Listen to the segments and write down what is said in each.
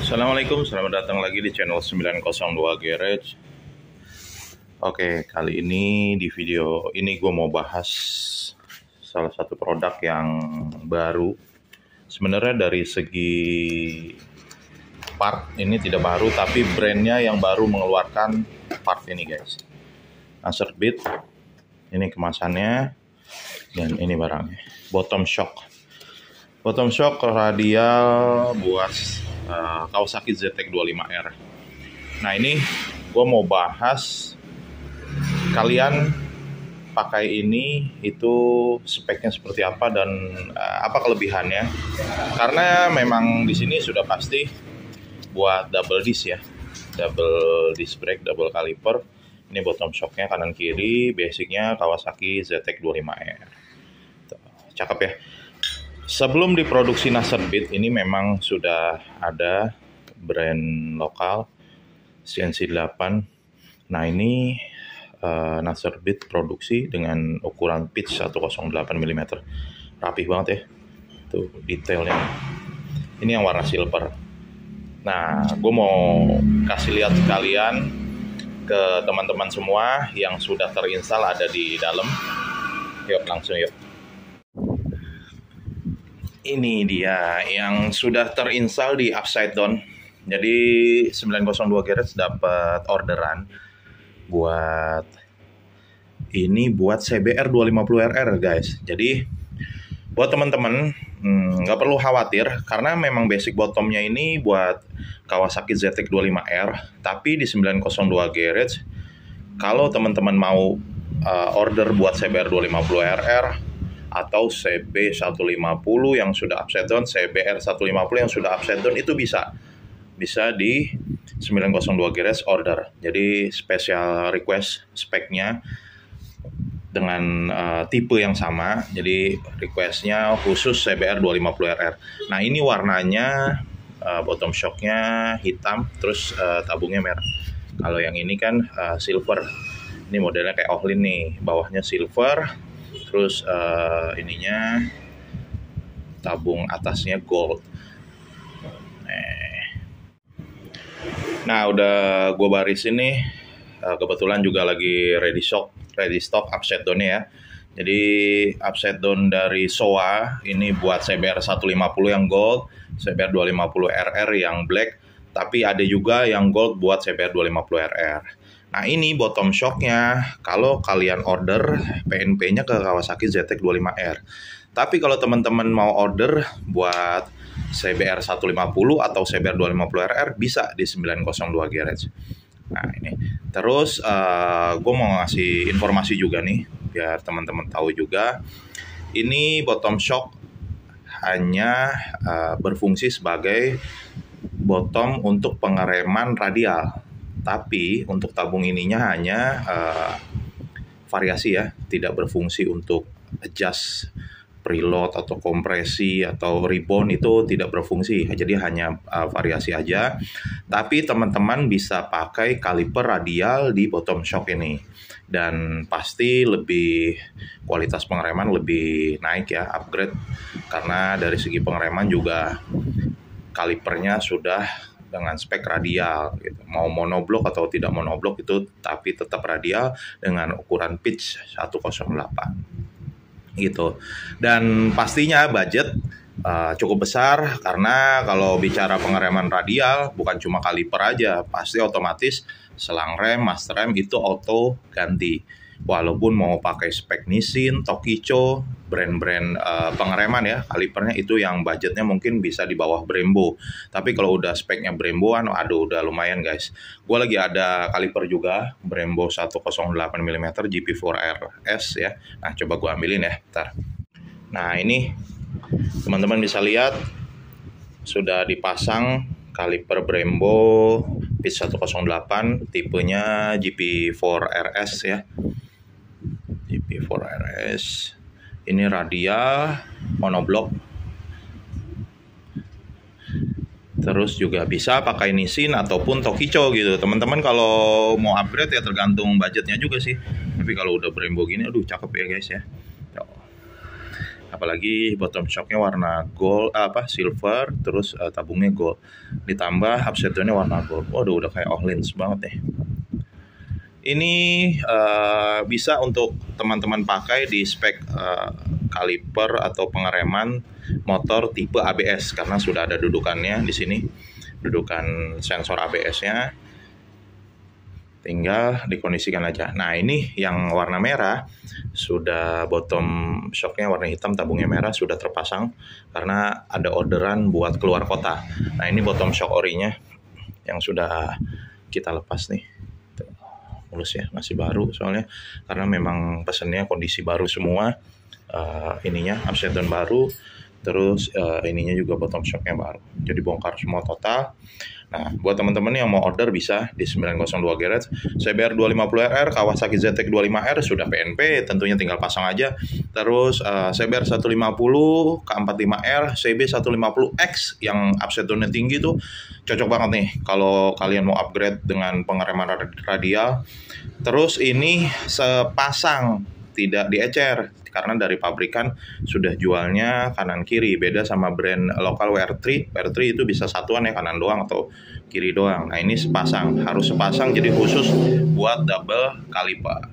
Assalamualaikum, selamat datang lagi di channel 902 Garage. Oke, kali ini di video ini gue mau bahas salah satu produk yang baru. Sebenarnya dari segi part ini tidak baru, tapi brandnya yang baru mengeluarkan part ini guys. Nasserbit, ini kemasannya, dan ini barangnya. Bottom shock radial buat Kawasaki ZX25R. Nah ini gue mau bahas kalian pakai ini itu speknya seperti apa dan apa kelebihannya. Karena memang di sini sudah pasti buat double disc ya, double disc brake, double caliper. Ini bottom shocknya kanan kiri, basicnya Kawasaki ZX25R. Cakep ya. Sebelum diproduksi Nasserbit ini memang sudah ada brand lokal CNC 8. Nah ini Nasserbit produksi dengan ukuran pitch 108 mm. Rapih banget ya. Tuh detailnya. Ini yang warna silver. Nah gue mau kasih lihat sekalian ke teman-teman semua yang sudah terinstall ada di dalam. Yuk langsung yuk. Ini dia yang sudah terinstall di Upside Down. Jadi 902 Garage dapat orderan buat CBR 250RR guys. Jadi buat teman-teman nggak perlu khawatir karena memang basic bottomnya ini buat Kawasaki ZX25R. Tapi di 902 Garage kalau teman-teman mau order buat CBR 250RR atau CB150 yang sudah upside down, CBR 150 yang sudah upside down itu bisa di 902 Garage order. Jadi special request speknya dengan tipe yang sama. Jadi requestnya khusus CBR 250RR. Nah ini warnanya bottom shocknya hitam, terus tabungnya merah. Kalau yang ini kan silver. Ini modelnya kayak Ohlin nih, bawahnya silver. Terus ininya tabung atasnya gold. Nah udah gue barisin nih. Kebetulan juga lagi ready stock upside down ya. Jadi upside down dari SOA ini buat CBR 150 yang gold, CBR 250RR yang black. Tapi ada juga yang gold buat CBR 250RR. Nah ini bottom shocknya kalau kalian order PNP-nya ke Kawasaki ZX25R. Tapi kalau teman-teman mau order buat CBR 150 atau CBR 250RR bisa di 902 Garage. Nah ini. Terus gue mau ngasih informasi juga nih biar teman-teman tahu juga. Ini bottom shock hanya berfungsi sebagai bottom untuk pengereman radial. Tapi untuk tabung ininya hanya variasi ya, tidak berfungsi untuk adjust preload atau kompresi atau rebound, itu tidak berfungsi. Jadi hanya variasi aja. Tapi teman-teman bisa pakai kaliper radial di bottom shock ini. Dan pasti lebih kualitas pengereman lebih naik ya, upgrade. Karena dari segi pengereman juga kalipernya sudah dengan spek radial gitu. Mau monoblok atau tidak monoblok itu tapi tetap radial dengan ukuran pitch 108 gitu. Dan pastinya budget cukup besar karena kalau bicara pengereman radial bukan cuma kaliper aja, pasti otomatis selang rem, master rem itu auto ganti. Walaupun mau pakai spek Nissin, Tokicho, brand-brand pengereman ya, kalipernya itu yang budgetnya mungkin bisa di bawah Brembo. Tapi kalau udah speknya Bremboan, aduh udah lumayan guys. Gue lagi ada kaliper juga, Brembo 108 mm GP4RS ya. Nah coba gue ambilin ya, ntar. Nah ini teman-teman bisa lihat sudah dipasang kaliper Brembo pitch 108, tipenya GP4RS ya. GP4RS. Ini radial monoblok. Terus juga bisa pakai Nissin ataupun Tokicho gitu. Teman-teman kalau mau upgrade ya tergantung budgetnya juga sih. Tapi kalau udah Brembo gini, aduh cakep ya guys ya. Apalagi bottom shocknya warna gold, silver, terus tabungnya gold. Ditambah upside down-nya warna gold. Waduh, udah kayak Ohlins banget nih. Ini bisa untuk teman-teman pakai di spek kaliper atau pengereman motor tipe ABS karena sudah ada dudukannya di sini, dudukan sensor ABS-nya. Tinggal dikondisikan aja. Nah, ini yang warna merah sudah bottom shocknya warna hitam, tabungnya merah, sudah terpasang karena ada orderan buat keluar kota. Nah, ini bottom shock orinya yang sudah kita lepas nih. Mulus ya, masih baru soalnya karena memang pesennya kondisi baru semua. Ininya upside down baru, terus ininya juga bottom shocknya baru, jadi bongkar semua total. Nah, buat teman-teman yang mau order bisa di 902 Garage, CBR 250RR, Kawasaki ZX 25R sudah PNP, tentunya tinggal pasang aja. Terus CBR 150, K45R, CB 150X yang upside down-nya tinggi tuh cocok banget nih kalau kalian mau upgrade dengan pengereman radial. Terus ini sepasang, tidak diecer karena dari pabrikan sudah jualnya kanan kiri, beda sama brand lokal WR3. WR3 itu bisa satuan ya, kanan doang atau kiri doang. Nah, ini sepasang, harus sepasang, jadi khusus buat double kaliper.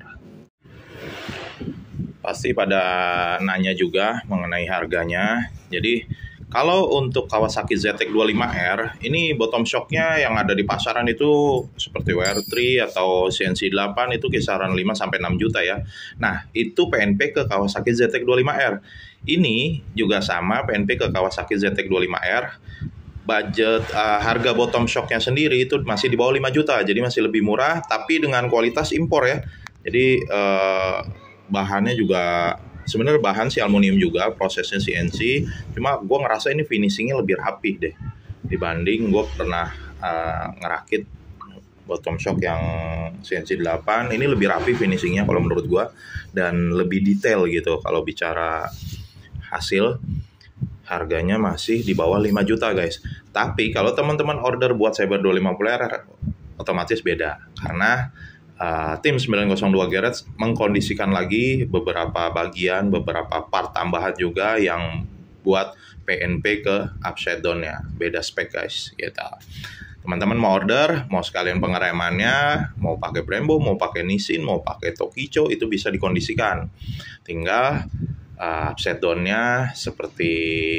Pasti pada nanya juga mengenai harganya. Jadi kalau untuk Kawasaki ZX 25R, ini bottom shocknya yang ada di pasaran itu seperti WR3 atau CNC 8 itu kisaran 5-6 juta ya. Nah, itu PNP ke Kawasaki ZX 25R. Ini juga sama PNP ke Kawasaki ZX 25R. Budget harga bottom shocknya sendiri itu masih di bawah 5 juta, jadi masih lebih murah, tapi dengan kualitas impor ya. Jadi bahannya juga sebenarnya bahan si aluminium juga, prosesnya CNC. Cuma gue ngerasa ini finishingnya lebih rapih deh dibanding gue pernah ngerakit bottom shock yang CNC 8. Ini lebih rapi finishingnya kalau menurut gue, dan lebih detail gitu. Kalau bicara hasil, harganya masih di bawah 5 juta guys. Tapi kalau teman-teman order buat CBR 250R otomatis beda karena tim 902 Garage mengkondisikan lagi beberapa bagian, beberapa part tambahan juga yang buat PNP ke upside down-nya. Beda spek guys, gitu. Teman-teman mau order, mau sekalian pengeremannya, mau pakai Brembo, mau pakai Nissin, mau pakai Tokicho, itu bisa dikondisikan. Tinggal upside down-nya seperti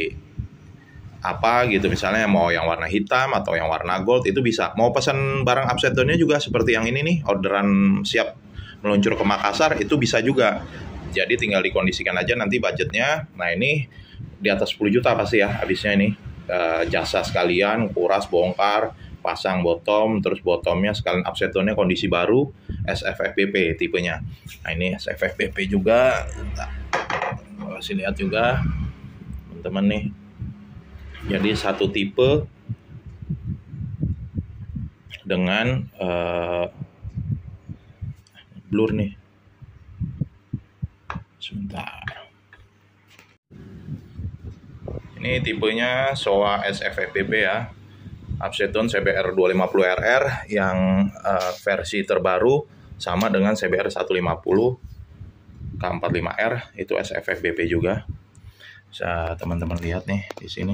apa gitu, misalnya mau yang warna hitam atau yang warna gold itu bisa. Mau pesan barang upside down-nya juga seperti yang ini nih, orderan siap meluncur ke Makassar, itu bisa juga. Jadi tinggal dikondisikan aja nanti budgetnya. Nah, ini di atas 10 juta pasti ya habisnya ini. Jasa sekalian, kuras, bongkar, pasang bottom, terus bottomnya sekalian upside down-nya kondisi baru, SFFBP tipenya. Nah, ini SFFBP juga. Kasih lihat juga teman-teman nih. Jadi satu tipe dengan blur nih. Sebentar. Ini tipenya Showa SFFBP ya. Upside down CBR 250RR yang versi terbaru sama dengan CBR 150 K45R itu SFFBP juga. Bisa teman-teman lihat nih di sini.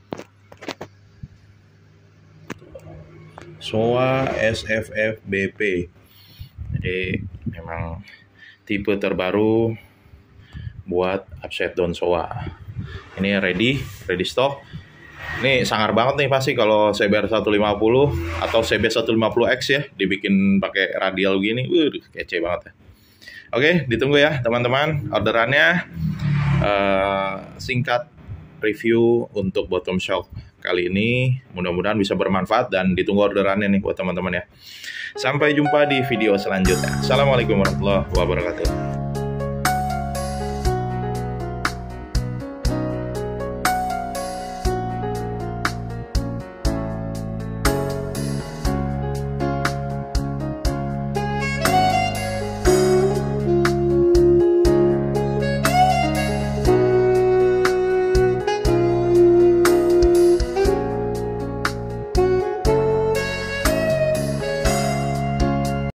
Showa SFFBP. Jadi memang tipe terbaru buat upside down Showa. Ini ready stock. Ini sangar banget nih pasti kalau CBR 150 atau CB 150X ya, dibikin pakai radial gini. Kece banget ya. Oke, ditunggu ya teman-teman orderannya. Singkat review untuk bottom shock kali ini, mudah-mudahan bisa bermanfaat dan ditunggu orderannya nih buat teman-teman ya. Sampai jumpa di video selanjutnya. Assalamualaikum warahmatullahi wabarakatuh.